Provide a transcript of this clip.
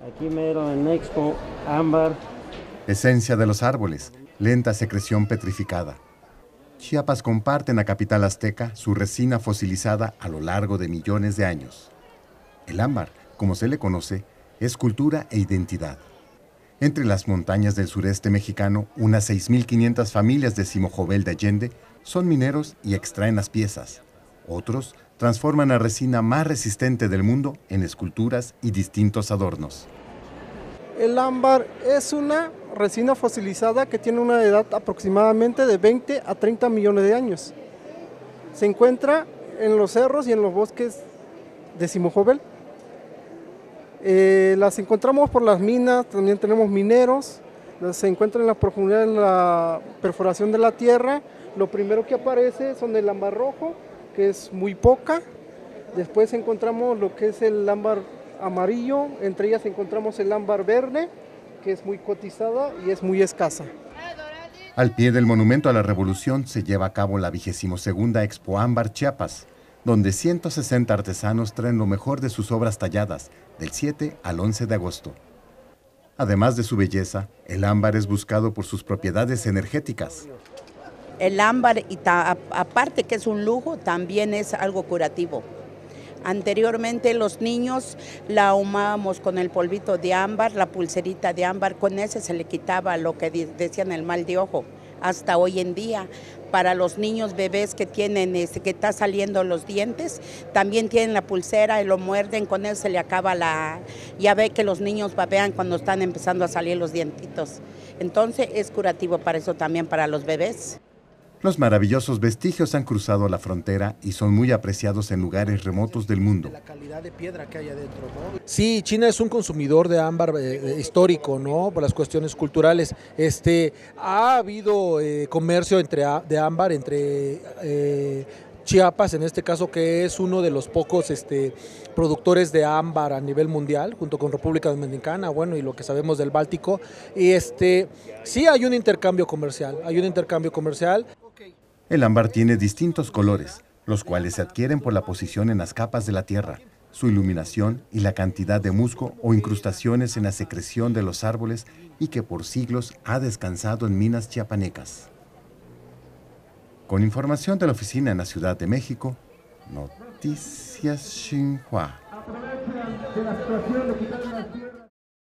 Aquí mero en Expo, ámbar. Esencia de los árboles, lenta secreción petrificada. Chiapas comparte en la capital azteca su resina fosilizada a lo largo de millones de años. El ámbar, como se le conoce, es cultura e identidad. Entre las montañas del sureste mexicano, unas 6.500 familias de Simojovel de Allende son mineros y extraen las piezas. Otros transforman la resina más resistente del mundo en esculturas y distintos adornos. El ámbar es una resina fosilizada que tiene una edad aproximadamente de 20 a 30 millones de años. Se encuentra en los cerros y en los bosques de Simojovel. Las encontramos por las minas, también tenemos mineros, se encuentran en la profundidad de la perforación de la tierra. Lo primero que aparece son el ámbar rojo, que es muy poca. Después encontramos lo que es el ámbar amarillo, entre ellas encontramos el ámbar verde, que es muy cotizada y es muy escasa. Al pie del Monumento a la Revolución se lleva a cabo la 22ª Expo Ámbar Chiapas, donde 160 artesanos traen lo mejor de sus obras talladas, del 7 al 11 de agosto. Además de su belleza, el ámbar es buscado por sus propiedades energéticas. El ámbar, aparte que es un lujo, también es algo curativo. Anteriormente los niños la ahumábamos con el polvito de ámbar, la pulserita de ámbar, con ese se le quitaba lo que decían el mal de ojo. Hasta hoy en día, para los niños bebés que tienen, que está saliendo los dientes, también tienen la pulsera y lo muerden, con eso se le acaba ya ve que los niños babean cuando están empezando a salir los dientitos. Entonces es curativo para eso también para los bebés. Los maravillosos vestigios han cruzado la frontera y son muy apreciados en lugares remotos del mundo. La calidad de piedra que hay adentro, ¿no? Sí, China es un consumidor de ámbar histórico, ¿no? Por las cuestiones culturales. Ha habido comercio de ámbar entre Chiapas, en este caso, que es uno de los pocos productores de ámbar a nivel mundial, junto con República Dominicana, bueno, y lo que sabemos del Báltico. Y sí hay un intercambio comercial, El ámbar tiene distintos colores, los cuales se adquieren por la posición en las capas de la tierra, su iluminación y la cantidad de musgo o incrustaciones en la secreción de los árboles y que por siglos ha descansado en minas chiapanecas. Con información de la oficina en la Ciudad de México, Noticias Xinhua.